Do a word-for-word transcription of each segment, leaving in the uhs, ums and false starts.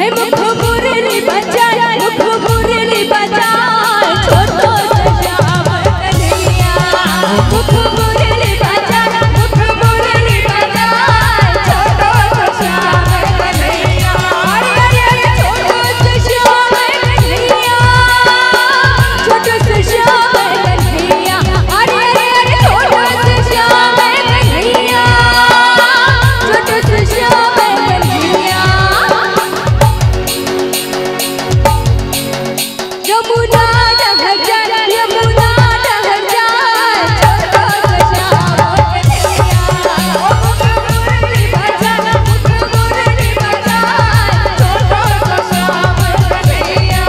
हे मुख मुरली बजाए मुख मुरली बजाए छोटो सा श्याम कन्हैया मुख मुरली बजाए मुख मुरली बजाए छोटो सा श्याम कन्हैया अरे अरे छोटो सा श्याम कन्हैया छोटो सा श्याम कन्हैया अरे अरे अरे छोटो सा श्याम कन्हैया छोटो सा श्याम कन्हैया यमुना नहर जाए यमुना नहर जाए छोटो सा श्याम कन्हैया मुख मुरली बजाए मुख मुरली बजाए छोटो सा श्याम कन्हैया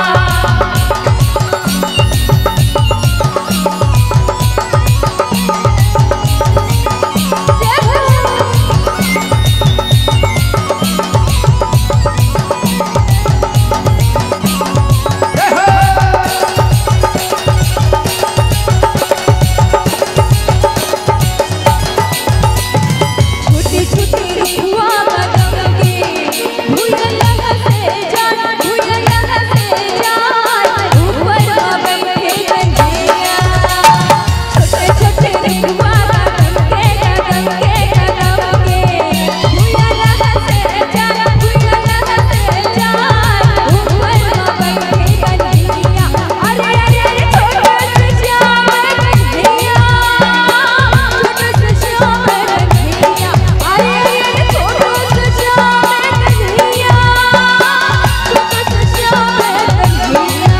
छोटे छोटे रुआ कदम के भूल से जान भूल से जान ऊपर बैठे कन्हैया छोटे छोटे रुआ कदम के कदम के कदम के भूल से जान भूल से जान ऊपर बैठे कन्हैया अरे अरे अरे छोटो सा श्याम कन्हैया छोटो सा श्याम कन्हैया अरे अरे छोटो सा श्याम कन्हैया छोटो सा श्याम कन्हैया।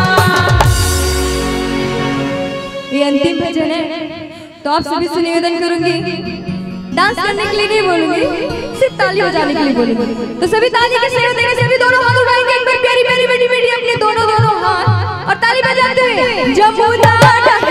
ये अंतिम भजन है तो आप सभी से निवेदन करूंगी डांस करने के लिए नहीं बोलूंगी सिर्फ ताली बजाने के लिए बोलूंगी तो सभी ताली के सहयोग देंगे सभी दोनों हाथ उठाएंगे एक बार प्यारी प्यारी बेटी बेटी अपने दोनों दोनों हाथ और ताली बजाते हुए यमुना